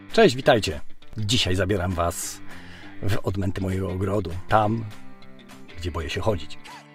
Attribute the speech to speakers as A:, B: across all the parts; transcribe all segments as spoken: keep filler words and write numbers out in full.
A: Cześć, witajcie. Dzisiaj zabieram Was w odmęty mojego ogrodu, tam, gdzie boję się chodzić.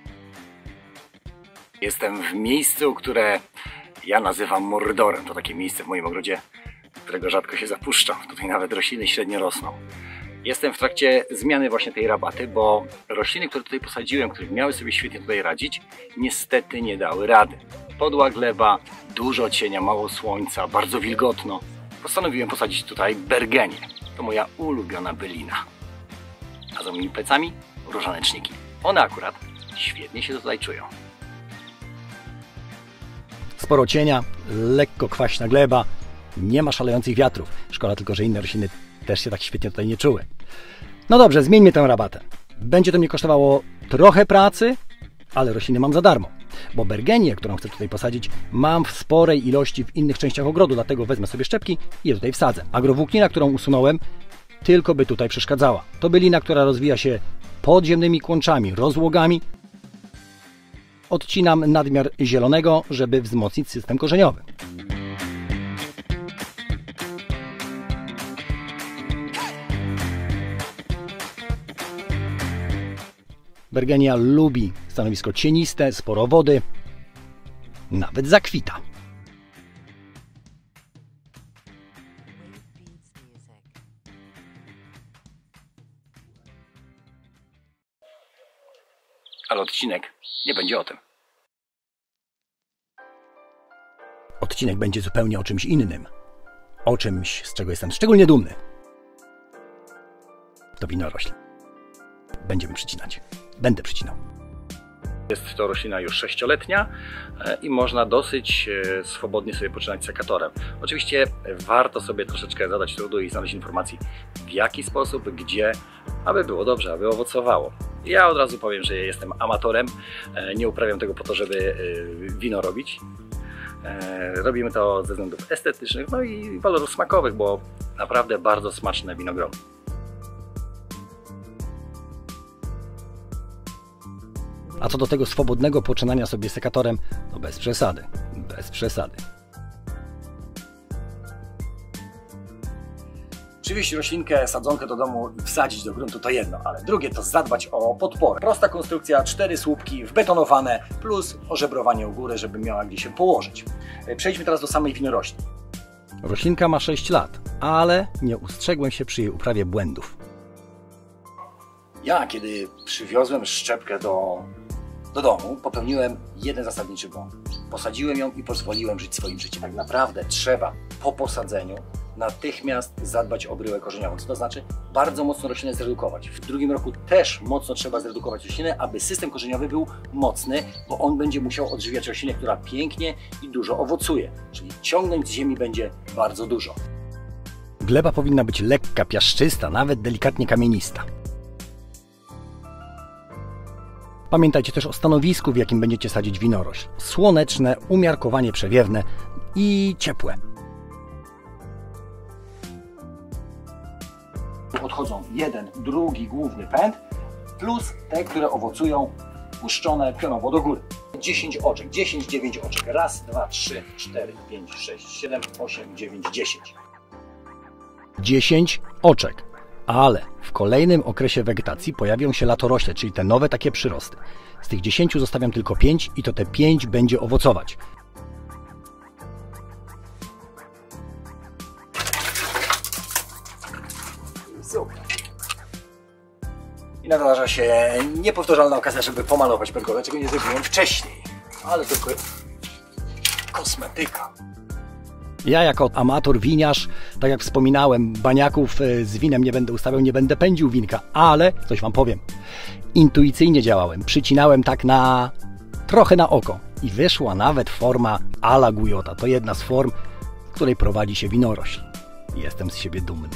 A: Jestem w miejscu, które ja nazywam Mordorem. To takie miejsce w moim ogrodzie, którego rzadko się zapuszczam. Tutaj nawet rośliny średnio rosną. Jestem w trakcie zmiany właśnie tej rabaty, bo rośliny, które tutaj posadziłem, które miały sobie świetnie tutaj radzić, niestety nie dały rady. Podła gleba, dużo cienia, mało słońca, bardzo wilgotno. Postanowiłem posadzić tutaj bergenię. To moja ulubiona bylina. A za moimi plecami różaneczniki. One akurat świetnie się tutaj czują. Sporo cienia, lekko kwaśna gleba, nie ma szalejących wiatrów. Szkoda tylko, że inne rośliny też się tak świetnie tutaj nie czuły. No dobrze, zmieńmy tę rabatę. Będzie to mnie kosztowało trochę pracy, ale rośliny mam za darmo. Bo bergenię, którą chcę tutaj posadzić, mam w sporej ilości w innych częściach ogrodu, dlatego wezmę sobie szczepki i je tutaj wsadzę. Agrowłóknina, którą usunąłem, tylko by tutaj przeszkadzała. To bylina, która rozwija się podziemnymi kłączami, rozłogami. Odcinam nadmiar zielonego, żeby wzmocnić system korzeniowy. Bergenia lubi stanowisko cieniste, sporo wody, nawet zakwita. Ale odcinek nie będzie o tym. Odcinek będzie zupełnie o czymś innym. O czymś, z czego jestem szczególnie dumny. To winorośl. Będziemy przycinać. Będę przycinał. Jest to roślina już sześcioletnia i można dosyć swobodnie sobie poczynać sekatorem. Oczywiście warto sobie troszeczkę zadać trudu i znaleźć informacji, w jaki sposób, gdzie, aby było dobrze, aby owocowało. Ja od razu powiem, że jestem amatorem, nie uprawiam tego po to, żeby wino robić. Robimy to ze względów estetycznych, no i walorów smakowych, bo naprawdę bardzo smaczne winogrono. A co do tego swobodnego poczynania sobie sekatorem, to bez przesady, bez przesady. Przywieźć roślinkę, sadzonkę do domu i wsadzić do gruntu to jedno, ale drugie to zadbać o podporę. Prosta konstrukcja, cztery słupki wbetonowane plus ożebrowanie u góry, żeby miała gdzie się położyć. Przejdźmy teraz do samej winorośli. Roślinka ma sześć lat, ale nie ustrzegłem się przy jej uprawie błędów. Ja, kiedy przywiozłem szczepkę do, do domu, popełniłem jeden zasadniczy błąd. Posadziłem ją i pozwoliłem żyć swoim życiem. Tak naprawdę trzeba po posadzeniu natychmiast zadbać o bryłę korzeniową. Co to znaczy? Bardzo mocno roślinę zredukować. W drugim roku też mocno trzeba zredukować roślinę, aby system korzeniowy był mocny, bo on będzie musiał odżywiać roślinę, która pięknie i dużo owocuje. Czyli ciągnąć z ziemi będzie bardzo dużo. Gleba powinna być lekka, piaszczysta, nawet delikatnie kamienista. Pamiętajcie też o stanowisku, w jakim będziecie sadzić winorośl. Słoneczne, umiarkowanie przewiewne i ciepłe. Odchodzą jeden, drugi główny pęd plus te, które owocują puszczone pionowo do góry. dziesięć oczek, dziesięć, dziewięć oczek. Raz, dwa, trzy, cztery, pięć, sześć, siedem, osiem, dziewięć, dziesięć. dziesięć oczek. Ale w kolejnym okresie wegetacji pojawią się latorośle, czyli te nowe takie przyrosty. Z tych dziesięciu zostawiam tylko pięć i to te pięć będzie owocować. Super. I nadarza się niepowtarzalna okazja, żeby pomalować pergolę, czego nie zrobiłem wcześniej. Ale tylko kosmetyka. Ja jako amator winiarz, tak jak wspominałem, baniaków z winem nie będę ustawiał, nie będę pędził winka, ale coś Wam powiem. Intuicyjnie działałem, przycinałem tak na trochę na oko i wyszła nawet forma a la Guyota. To jedna z form, w której prowadzi się winorośl. Jestem z siebie dumny.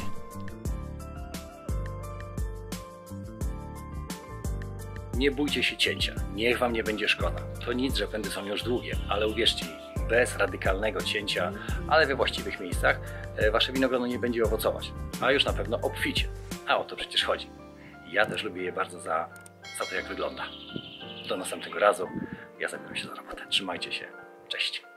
A: Nie bójcie się cięcia, niech Wam nie będzie szkoda. To nic, że pędy są już długie, ale uwierzcie mi, bez radykalnego cięcia, ale we właściwych miejscach, Wasze winogrono nie będzie owocować, a już na pewno obficie. A o to przecież chodzi. Ja też lubię je bardzo za, za to, jak wygląda. Do następnego razu. Ja zabieram się za robotę. Trzymajcie się. Cześć.